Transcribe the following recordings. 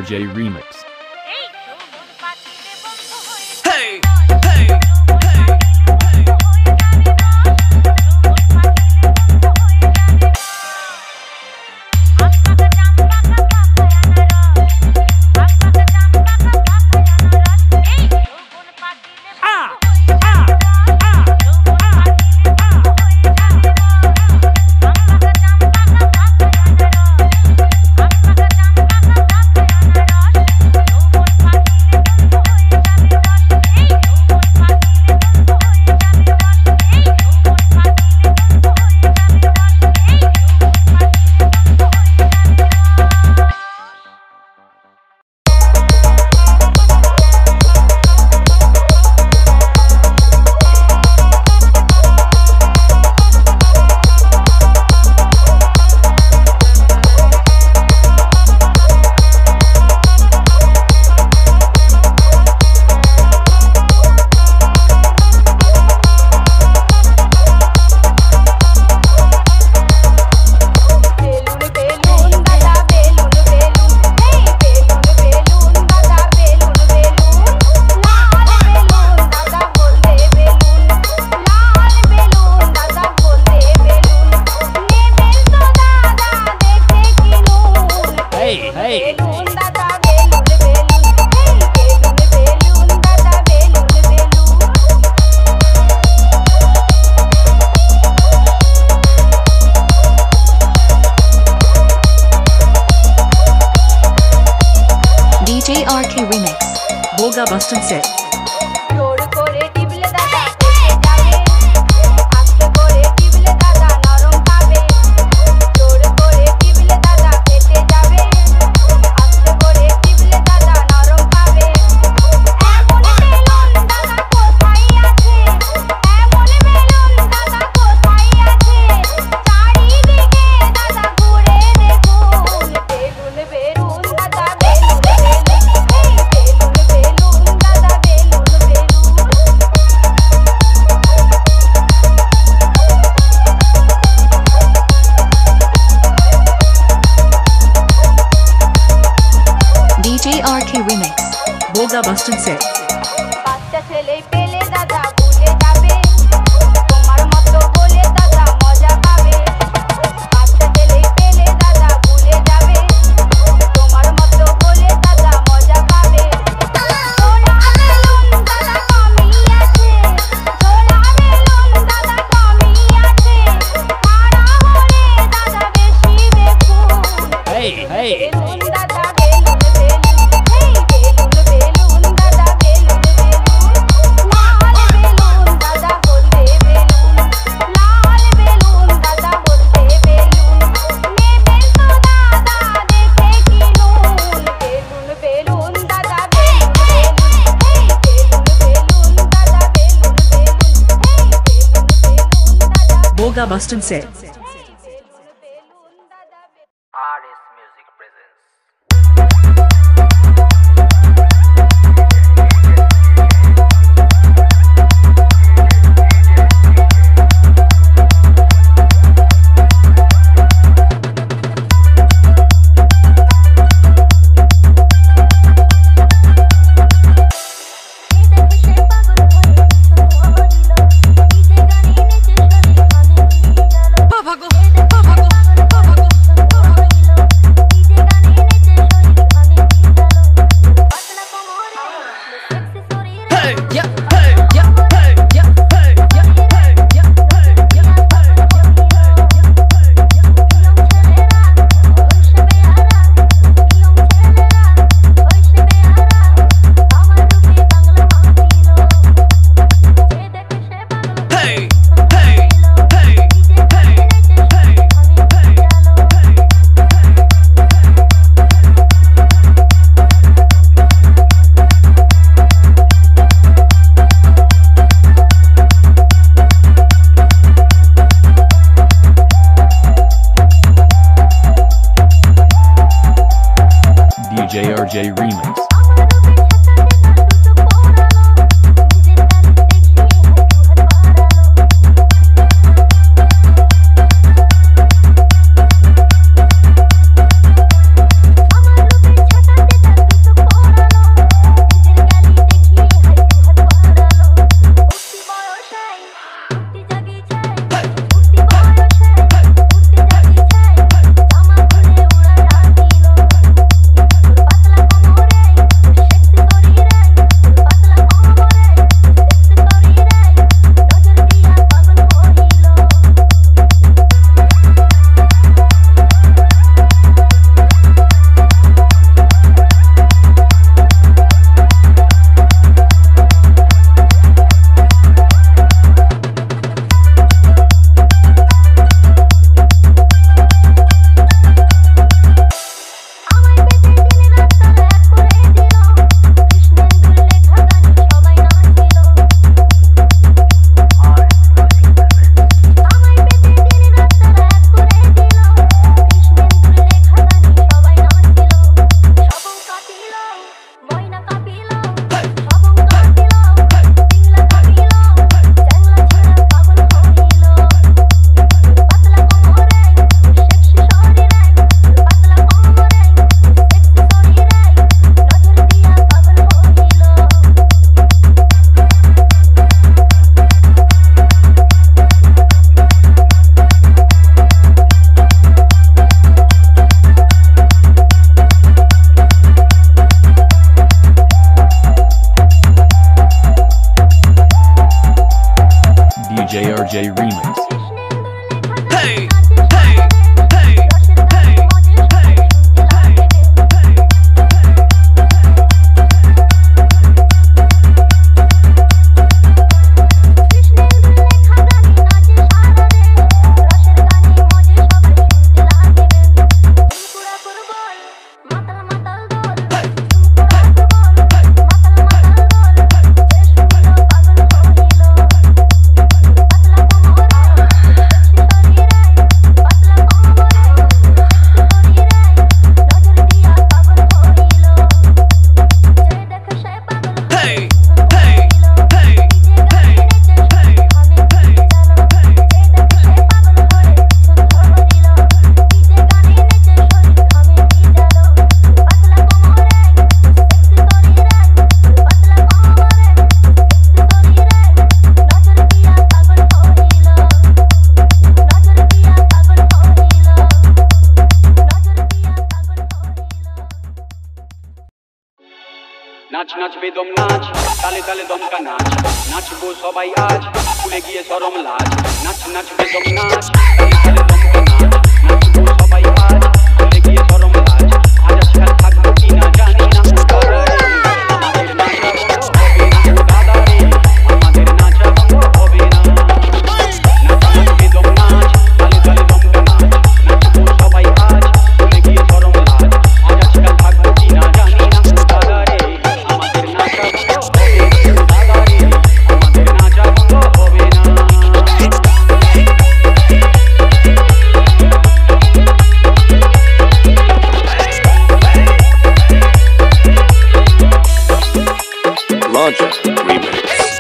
RJ Remix. Hey! DJ RK Remix. Boga Bustin' Set. DJ RK Remix. Boga Bustin' Set. বাচ্চা ছেলে পেলে দাদা ভুলে যাবে তোমার মতো বলে দাদা মজা পাবে বাচ্চা ছেলে পেলে দাদা ভুলে যাবে তোমার মতো বলে দাদা মজা পাবে সোনা বেলুন দাদা কমই আছে সোনা বেলুন দাদা কমই আছে পাড়া হলে দাদা বেশি দেখুন বেলুন দাদা balloon Boga Bustin' Set. RS Music presents. DJ RJ Remix. RJ Remix. Hey, hey, hey, hey, hey, নাচ নাচ বেদম নাচ তালে তালে দমকা নাচ নাচবো সবাই আজ ভুলে গিয়ে শরম লাজ নাচ নাচ বেদম নাচ তালে তালে দমকা নাচ নাচবো সবাই আজ ভুলে গিয়ে শরম লাজ আজ আজকাল থাকবো কি না জানি না আমাদের নাচা বন্ধ হবে না দাদা রে আমাদের নাচা বন্ধ হবে না নাচ নাচ বেদম নাচ তালে তালে দমকা নাচ নাচবো সবাই আজ ভুলে গিয়ে শরম লাজ আজ আজকাল থাকবো কি না জানি না দাদা রে আমাদের নাচা বন্ধ হবে না দাদা রে আমাদের নাচা বন্ধ হবে না Roger Remix.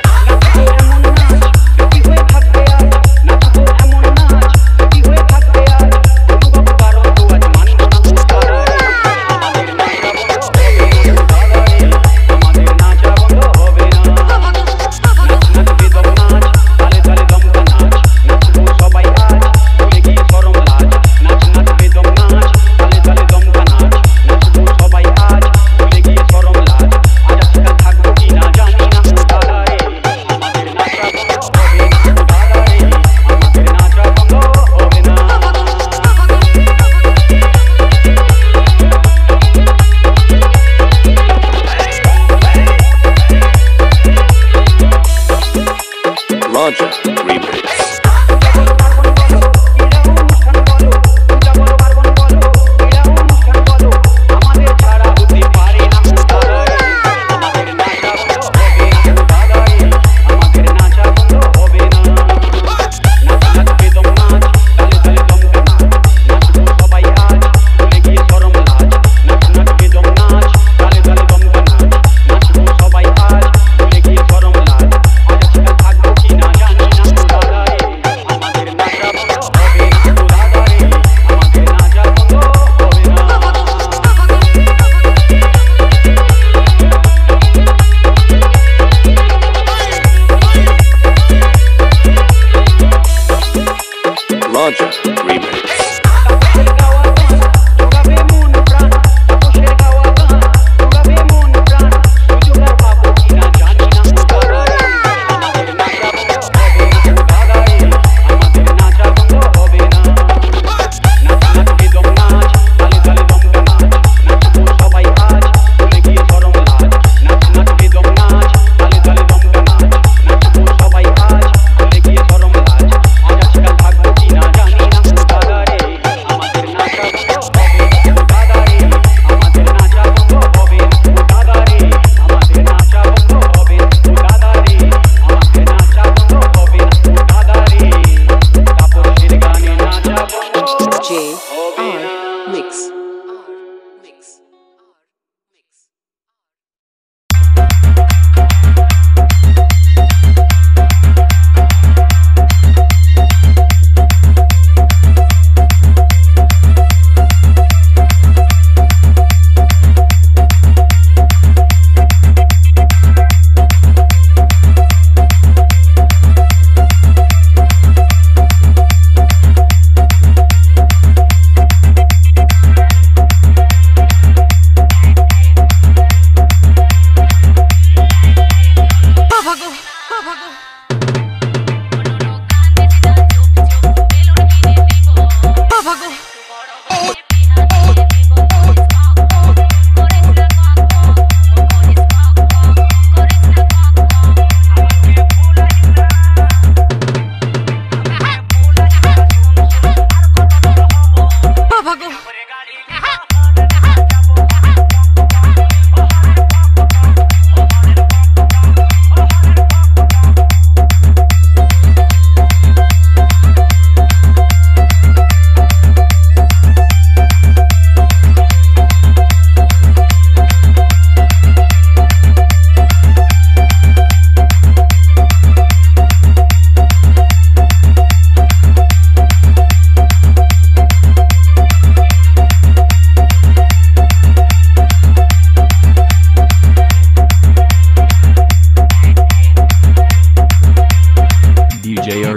Roger Remix.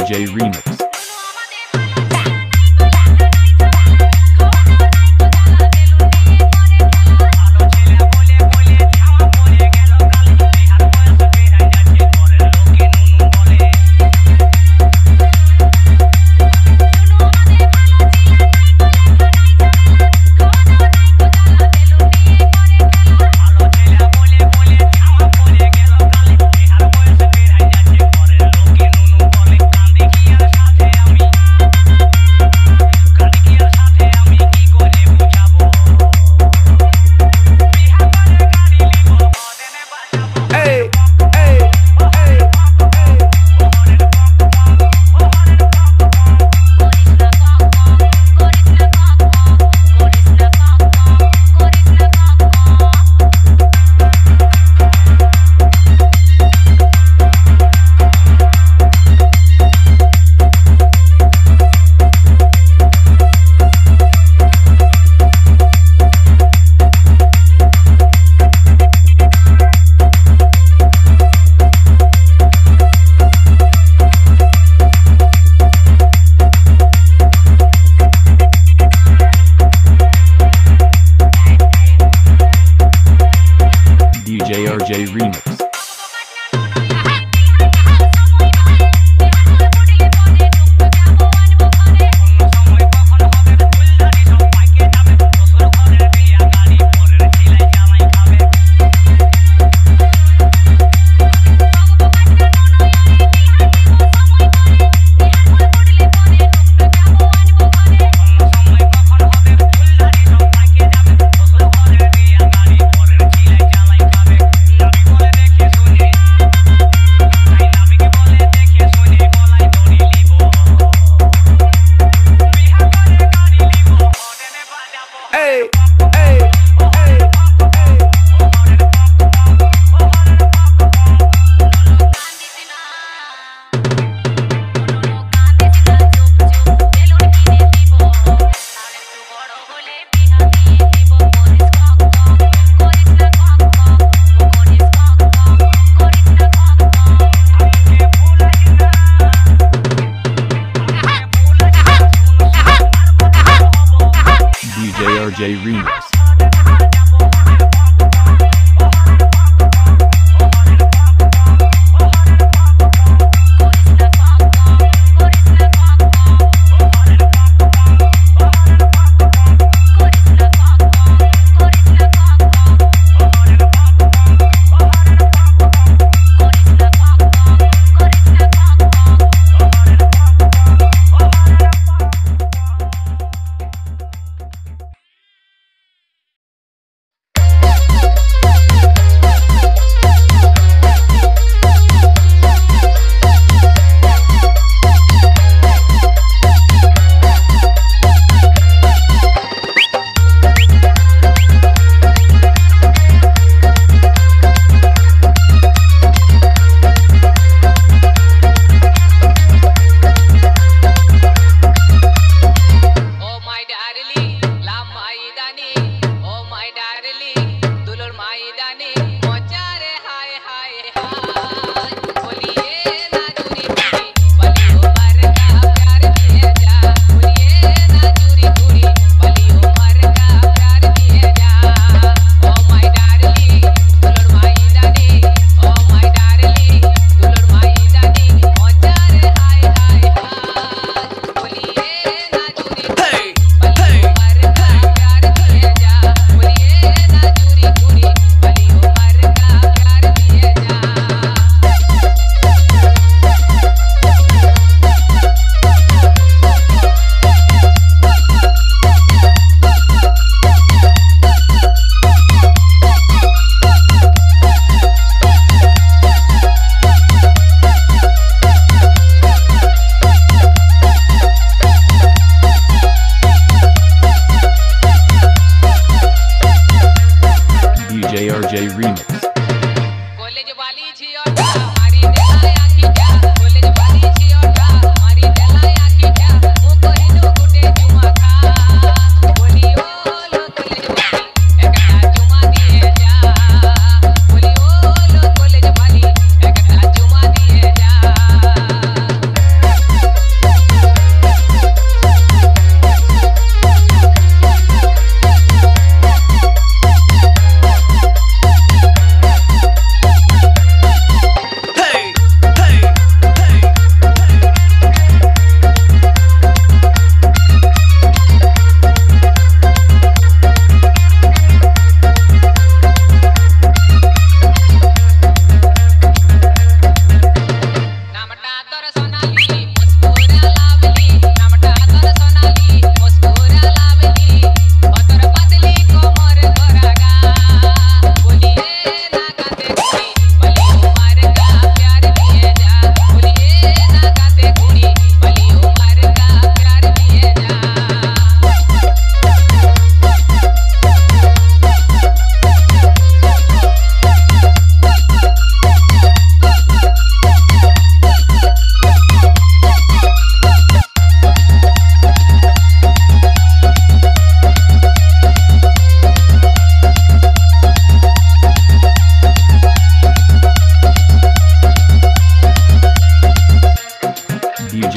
RJ Remix. DJ RJ Remix. DJ RJ Remix.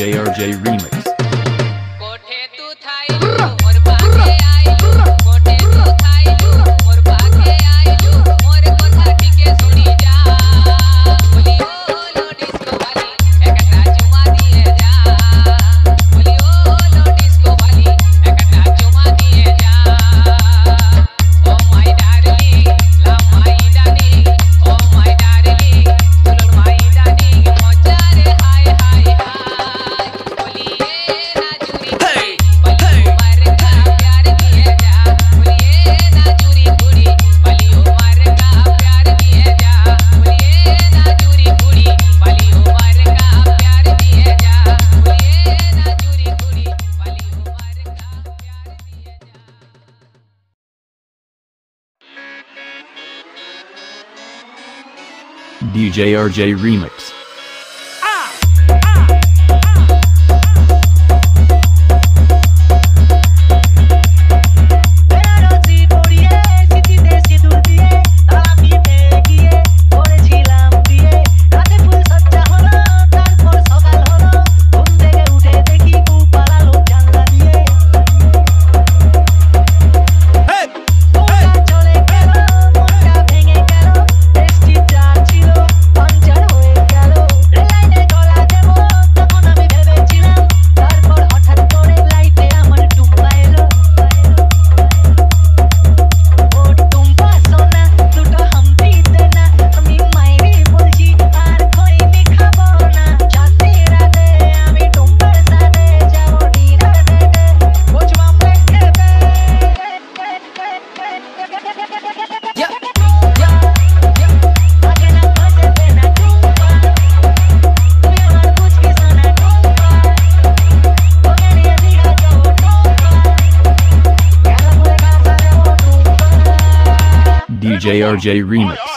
DJ RJ Remix. कोठे तू थाइलू मोर बागे आइलू कोठे तू थाइलू मोर बागे आइलू मोर कथा टिके सुनी जा बोली ओ लो डिस्को वाली एकटा चुमा दिए जा बोली ओ लो डिस्को वाली एकटा चुमा दिए जा ओ माय डार्लिंग ला माय डार्लिंग ओ माय डार्लिंग सुनो माय डार्लिंग मजा रे हाय हाय हाय बोलिए नाजुरी बली उमर का प्यार दिए जा बोलिए नाजुरी कुड़ी बली उमर का प्यार दिए जा बोलिए नाजुरी कुड़ी बली उमर का प्यार दिए जा बोलिए नाजुरी कुड़ी बली उमर का प्यार दिए जा DJ RJ Remix. বেনারসি পরিয়ে সিটিতে সিঁদুর দিয়ে তালাপিতে গিয়ে পড়েছিলাম বিয়ে রাতে ফুল সজ্জা হলো তারপর সকাল হলো ঘুম থেকে উঠে দেখি বউ পালালো জানলা দিয়ে বউটা চলে গেল মনটা ভেঙে গেল টেস্টি চা ছিল পাঞ্চার হয়ে গেল রেলাইনে গলা দেব তখন আমি ভেবেছিলাম তারপর হঠাৎ করে লাইফে আমার টুম্পা এলো ও টুম্পা সোনা দুটো হাম্পি দে না আমি মাইরি বলছি আর খইনি খাবো না চাঁদনি রাতে আমি টুম্পার সাথে যাবো ডিনার ডেটে বুঝবাম রেখে দে আগে না বাজে দে না টুম্পা তুমি আমার বুঝকি সোনা টুম্পা তোকে নিয়ে দীঘা যাবো টুম্পা গেলা বলে কাছে দেবো টুম্পা DJ RJ Remix.